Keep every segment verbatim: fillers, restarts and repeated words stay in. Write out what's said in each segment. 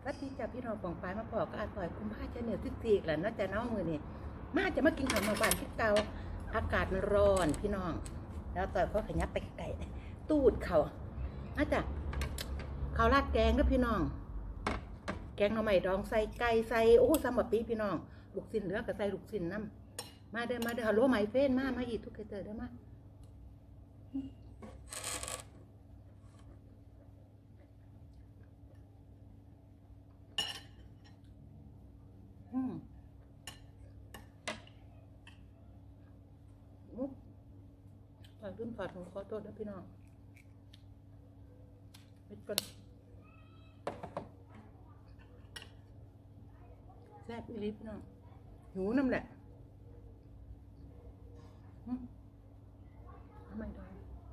วัดที่จะพี่น้องปองปลายมาพอก็อาต่อยคุมผ้าจะเหนียวที่ตีกแหละน่าจะน้องมือนี่มาจะมากินข้าวมาบ้านที่เก่าอากาศมันร้อนพี่น้องแล้วต่อยเขาขยับไปไกลตูดเขาอาจจะเขาราดแกงด้วยพี่น้องแกงหน่อไม้ดองใส่ไก่ใส่โอ้ซัมบะปีพี่น้องลูกชิ้นเหลือกับใส่ลูกชิ้นน้ำมาเด้อมาเด้อฮัลโหลไมเฟนมามาอีกทุกเตอร์เด้อมาอืมถอดขึ้นถอดของขอโทษนะพี่น้องไปก่อนแซ่บอีลิฟพี่น้องหิวน้ำแหละทำไมได้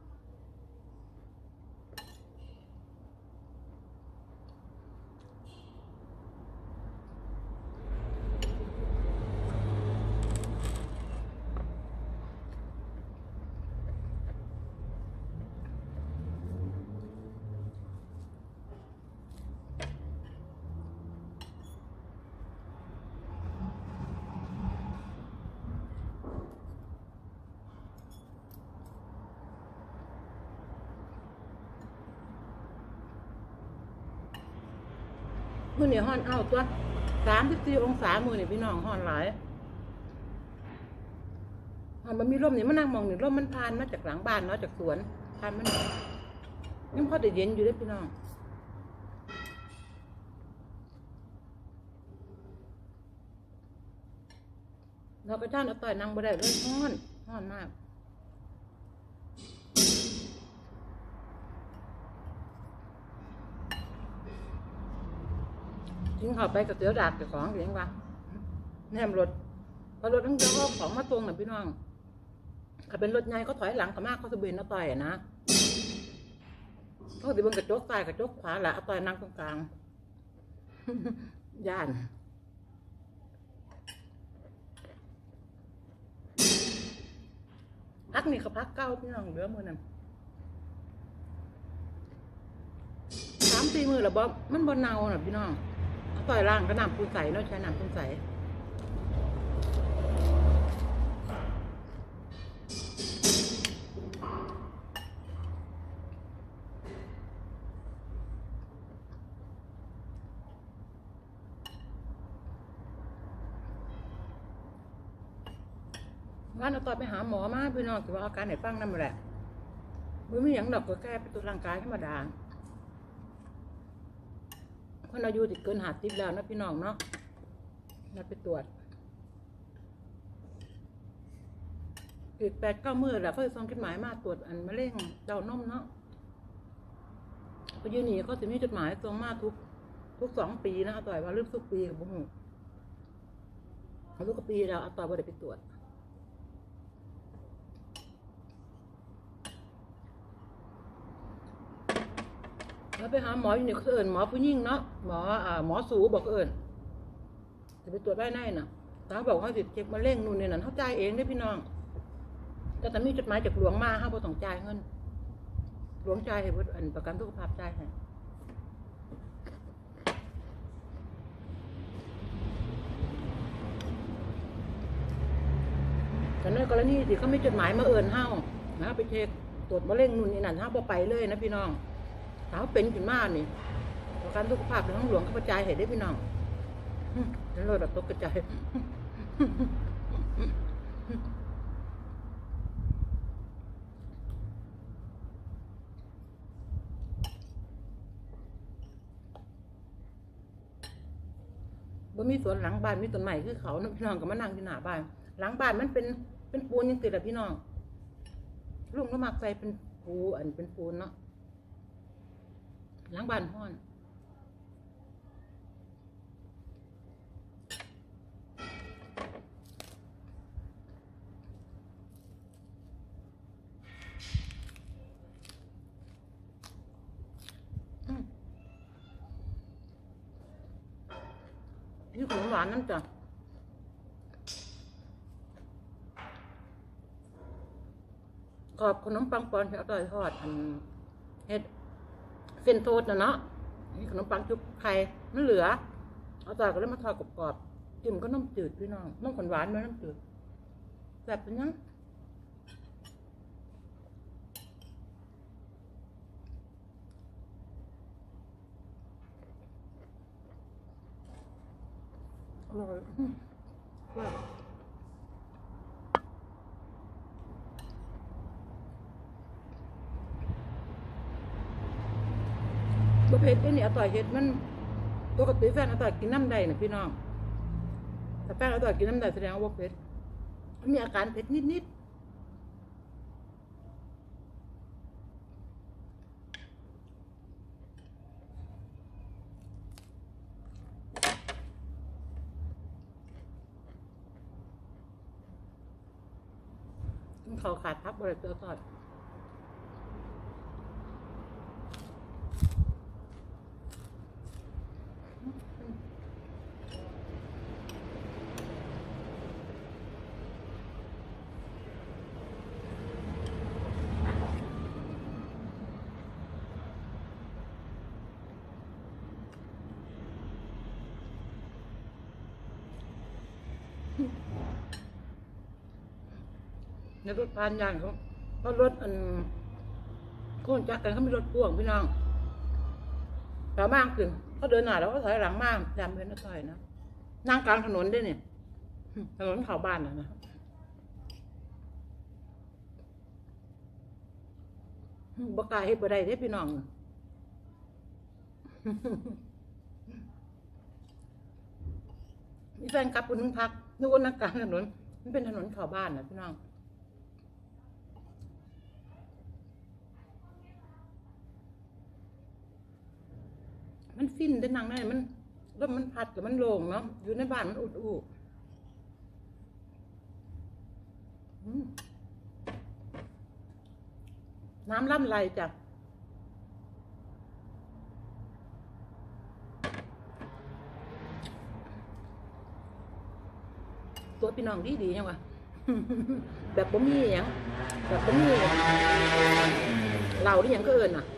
มือเนี่ยห่อนเอาตัวสามสิบสี่องศามือเนี่ยพี่น้องห่อนหลายห่อนมันมีร่มเนี่ยมันนั่งมองหนึ่งร่มมันพานมาจากหลังบ้านเนาะจากสวนพานมันยังพอแต่เย็นอยู่ด้วยพี่น้องเราไปท่านเอาต่อยนั่งบ่ได้เลยห่อนห่อนมากทิ้งเขาไปกับเสือดาดกับของเลี้ยงวะแนมรถพอรถทั้งเยอะก็ของมาตรงน่ะพี่น้องถ้าเป็นรถใหญ่เขาถอยหลังกับมากเขาจะเบนเอาต่อยนะเขาจะเบนกระจกซ้ายกระจกขวาแหละเอาต่อยนั่งตรงกลางย่านพักนี่เขาพักเก้าพี่น้องเหลือมือนั่นสามสี่มือหรอบอมันบนเนาน่ะพี่น้องต่อยล่างก็น้ำปูใสเนาะใช้น้ำปูใสงั้นเราต่อไปหาหมอมาพี่น้องถือว่าอาการไหนฟังนั่นแหละไม่มีอย่างดอกก็แค่ไปตรวจร่างกายธรรมดาคนอายุติดเกินหาสิบแล้วนะพี่น้องเนาะนัดไปตรวจอีกแปดเก้ามื้อแหละเขาจะส่งจดหมายมาตรวจอันมะเร็งเต้านมเนาะพอยืนหนีเขาจะมีจดหมายส่งมาทุกทุกสองปีนะต่อยว่าลืมทุกปีกับบุ้งทุกปีแล้วต่อยว่าได้ไปตรวจแล้วไปหาหมออยู่เนี่ยเขาเอิญหมอผู้ยิ่งเนาะหมออ่าหมอสูบอกเอิญจะไปตรวจได้แน่น่ะตาบอกเขาติดเช็คมะเร็งนู่นนี่นั่นเขาจ่ายเองได้พี่น้องแต่แต่มีจดหมายจากหลวงมาเขาบ่ต้องจ่ายเงินหลวงจ่ายให้อันประกันสุขภาพจ่ายให้แต่ในกรณีที่เขาไม่จดหมายมาเอิญเฮานะไปเช็คตรวจมะเร็งนู่นนี่นั่นเฮาบ่ไปเลยนะพี่น้องถ้าเป็นขึ้นมานี่ประกันสุขภาพของหลวงเขาจ่ายให้ได้พี่น้องแล้วเราตกกระจายบ่มีสวนหลังบ้านมีต้นไม้คือเขาพี่น้องก็มานั่งที่หน้าบ้านหลังบ้านมันเป็นเป็นปูนยังติดอะพี่น้องลุงก็มักใส่เป็นปูอันเป็นปูนเนาะหลังบ้านห้อนนี่ขนมหวานนั่นจ้ะกรอบขนมปังปอนที่อร่อยทอดอันเฮ็ดเส้นโทษนะเนาะนี่ขนมปังชุบไข่มันเหลือเอาต่อยก็เลยมาทอดกรอบๆจิ้มก็น้ำจืดพี่น้องน้ำขนหวานไม่น้ำจืดแซ่บเป็นยังอร่อยว่าบะเพ็ดเนี่ยอร่อยเห็ดมันปกติแฟนอร่อยกินน้ำใดนะพี่น้องแต่แฟนอร่อยกินน้ำใดแสดงว่าบะเพ็ดมันมีอาการเผ็ดนิดๆเขาขาดพักบริเวณทอดในรถพานยางเขาเขารถอันโค่นจักกันเขามีรถพ่วงพี่น้องแต่มากขึ้นเขาเดินหน้าแล้วก็ถอยหลังมากจำเป็นนักถอยนะนั่งกลางถนนได้เนี่ยถนนเขาบ้านนะนะบกายให้บ่ได้ได้พี่น้องมีแฟนกลับคนนึงพักนึกว่านักกลางถนนมันเป็นถนนเขาบ้านนะพี่น้องมันฟินได้นั่งได้มันลมมันพัดกับมันโล่งเนาะอยู่ในบ้านมันอุดอู้น้ำล่ำไหลจ้ะตัวพี่น้องดีดียังวะแบบบ่มีอย่างแบบบ่มีเราที่ยังก็เอิญอ่ะ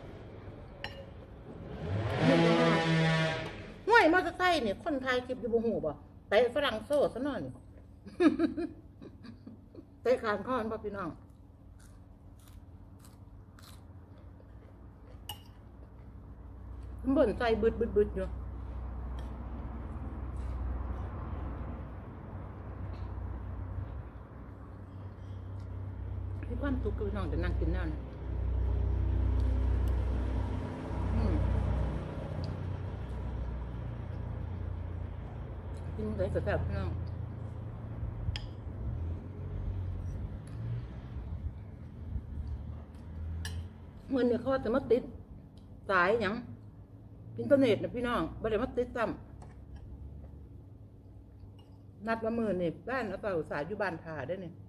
ห้วยมอเตอร์ไซค์เนี่ยคนไทยคลิปอยู่บนหูบ่แต่ฝรั่งโซ่ซะหน่อยเตะขานข้อนป่ะพี่น้องมันบ่นใจบึดบึดบึดอยู่พี่ความสุขกับพี่น้องจะนั่งกินแน่นกินได้กับแบบพี่น้องเงินเนี่ยเขาจะมาติดสายอย่างอินเทอร์เน็ตนะพี่น้องบ่ได้มาติดซ้ำนัดละหมื่นนี่บ้านเอาเปล่าสายอยู่บ้านถ่าได้เนี่ย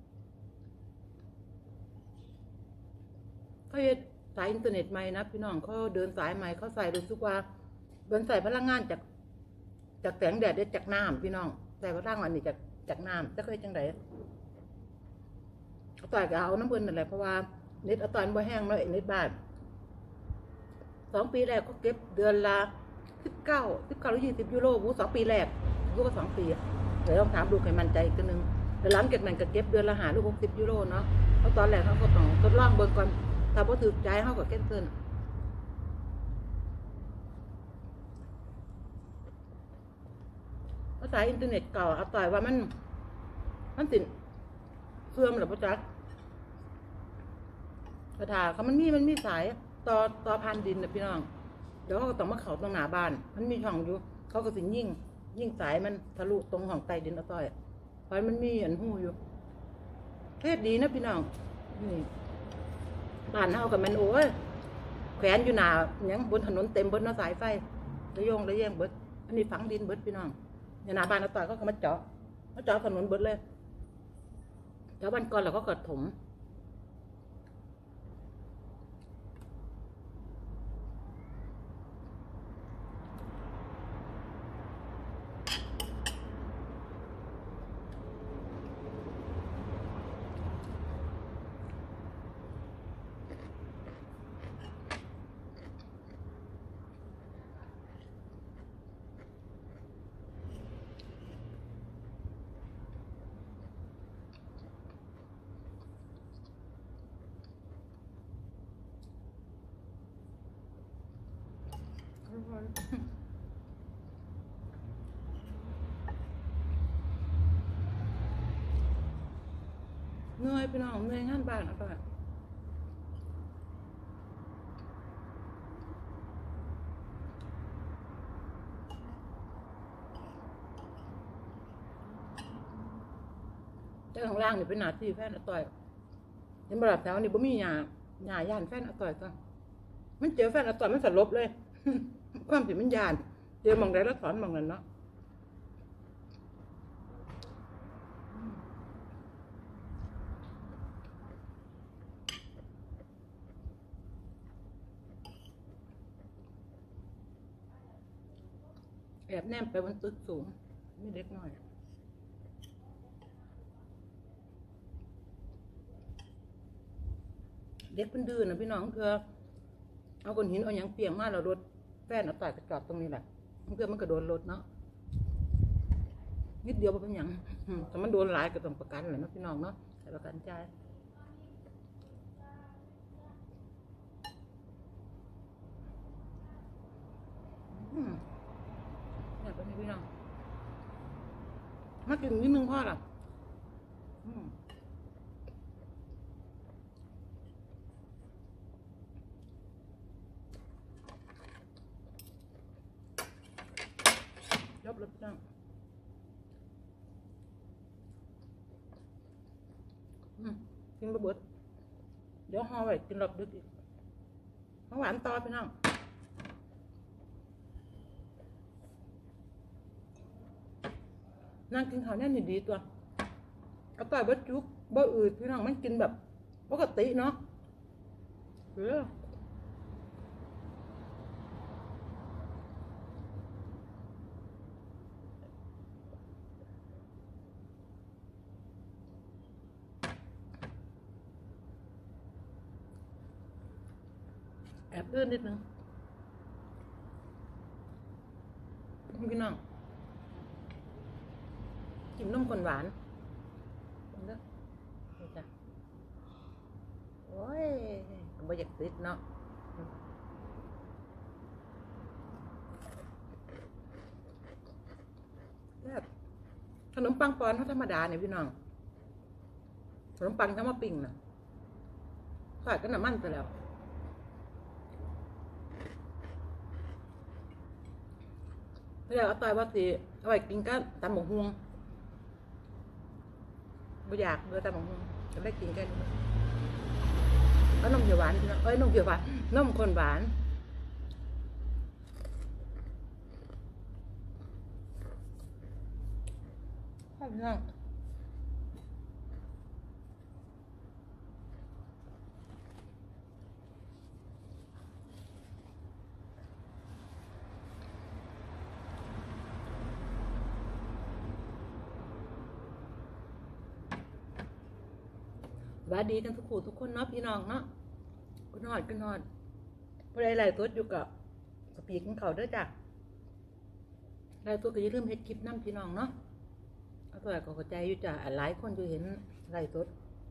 เขาเฮ็ดสายอินเทอร์เน็ตใหม่นะพี่น้องเขาเดินสายใหม่เขาใส่รู้สึกว่าเดินใส่พลังงานจากจากแสงแดดได้จากน้ำพี่น้องใส่พลังงานนี่จากจากน้ำจะเคยจังไดเอาต่อยกับเอาน้ำเบิ่นนั่นแหละเพราะว่าเน็ตเอาตอนบ่แห้งเนาะเน็ตบ้านสองปีแรกก็เก็บเดือนละสิบเก้าสิบเก้าหรือยี่สิบยูโรวูสองปีแรกวูก็สองปีเดี๋ยวต้องถามดูให้มั่นใจอีกตัวนึงแต่หลังจากนั้นก็เก็บเดือนละหาหรือหกสิบยูโรเนาะเพราะตอนแรกเขาก็ต้องทดลองเบิ่งก่อนถ้าพอถือใจเขาก็แก้เกินภาษาอินเทอร์เน็ตเก่าเอาต่อยว่ามันมันสินเสื่อมหรือเปล่าจ๊ะกระถาเขามันมีมันมีสายต่อต่อพันดินนะพี่น้องเดี๋ยวเขาก็ต้องมาเขาตรงหน้าบ้านมันมีช่องอยู่เขาก็สิยิ่งยิ่งสายมันทะลุตรงห้องใต้ดินเอาต่อยเพราะมันมีอันหูอยู่เทศดีนะพี่น้องนี่บ้านเฮากับมันโอ้ยแขวนอยู่หน้าอย่างบนถนนเต็มบนหน้าสายไฟระยงระแยงเบิดอันนี้ฝังดินเบิดพี่น้องหน้าบ้านเอาต่อยเขาก็มาเจาะมาเจาะถนนเบิดเลยแล้ววันก่อนเราก็กดถมคนเหนื่อยพี่น้องเหนื่อยงานบ้านอ่ะก็แต่ข้างล่างนี่เป็นหน้าที่แฟนอาต่อยเห็นบลับแถวนี่บ่มีหยาหยาย่านแฟนอาต่อยก็มันเจอแฟนอาต่อยมันสลบเลย ความสิมันยานเจอมองใดแล้วถอนมองนั้นเนาะแอบแนมไปบนตึกสูงไม่เล็กน้อยเด็กเป็นดื้อนะพี่น้องเพื่อเอาก้อนหินเอาอย่างเปียงมาเรารถแฟนเอาต่อยกระจอดตรงนี้แหละเพื่อมันก็โดนรถเนาะนิดเดียวเป็นอย่างแต่มันโดนหลายก็ต้องประกันเลยนะพี่น้องเนาะแต่ประกันใจเนี่ยเป็นพี่น้องมากินนิดนึงพ่อละยบเลยพี่น้องกินบะเบิดเดี๋ยวห่อไว้กินรอบดึกอีกของหวานต่อพี่น้องนั่งกินข้าวแน่นดีตัวเอาต่อยบะจุกบะอืดพี่น้องมันกินแบบปกติเนาะเออแอบเลื่อนนิดนึงพี่น้องจิ้มนมข้นหวานเด้อนี่จ้ะโอ้ยบ่อยากติดเนาะแบบขนมปังปอนเขาธรรมดาเนี่ยพี่น้องขนมปังเขามาปิ้งน่ะทอดก็น้ำมันไปแล้วเดี๋ยวเอาต่อยว่าสิเอาไว้กินก็ตำหมกฮวงไม่อยากเบื่อตำหมกฮวงจะได้กินกันเอานมเขียวหวานเอ้ยนมเขียวหวานนมข้นหวานข้าวพี่น้องว่าดีกันทุกคู่ทุกคนเนาะพี่น้องเนาะก็นอนก็นอนพอได้ไล่ตัวอยู่กับสปีกของเขาด้วยจ้ะไล่ตัวก็อย่าลืมเฮ็ดคลิปน้ำพี่น้องเนาะเอาตัวก็เข้าใจอยู่จ้ะหลายคนจะเห็นไล่ตัว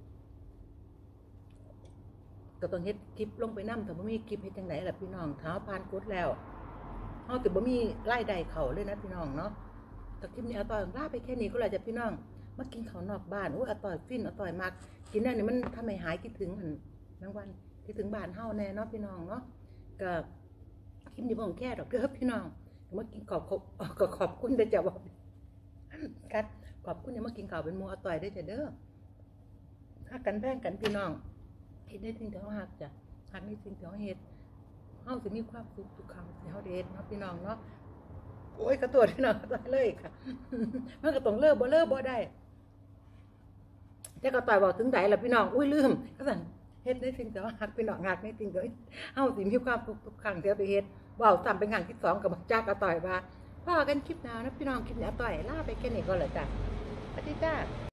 ก็ต้องเฮ็ดคลิปลงไปน้ำแต่บ่มีคลิปเฮ็ดจังไหนล่ะพี่น้องเท้าผ่านกดแล้วเขาแต่บ่มีไล่ใดเข่าเลยนะพี่น้องเนาะแต่คลิปนี้เอาต่อยลาไปแค่นี้ก็เลยจะพี่น้องมากินข้าวนอกบ้านโอ้ยอต่อยฟินอต่อยมากกินได้เนี่ยมันทำให้หายคิดถึงหันบางวันคิดถึงบ้านเฮาแน่เนาะพี่น้องเนาะก็คลิปนี้ผมแค่ดอกเด้อพี่น้องมากินขอบขอบก็ขอบคุณเด้อจ้ะบอกครับขอบคุณเนี่ยมากินข้าวเป็นหมู่อต่อยได้จ้ะเด้อฮักกันแบ่งกันพี่น้องเฮ็ดได้สิ่งที่เฮาฮักจ้ะฮักในสิ่งที่เฮาเฮ็ดเฮาสิมีความสุขทุกครั้งที่เฮาได้เฮ็ดเนาะพี่น้องเนาะโอ้ยกระตัวพี่น้องกระตัวเลยค่ะมันก็ต้องเลิกบ่เลิกบ่ได้แต่ก็ต่อยบอกถึงไหนล่ะพี่น้องอุ้ยลืมก็สั่งเฮ็ดในสิ่งที่ว่าหักพี่น้องหักในสิ่งที่เฮาสิมีความสุขทุกครั้งที่ไปเฮ็ดว้าวซ้ำเป็นครั้งที่สองกับจ้ากระต่อยว่าพ่อกันคลิปหน้านะพี่น้องคลิปนี้ต่อยลาไปแค่นี้ก็แล้วจ้ะสวัสดีจ้า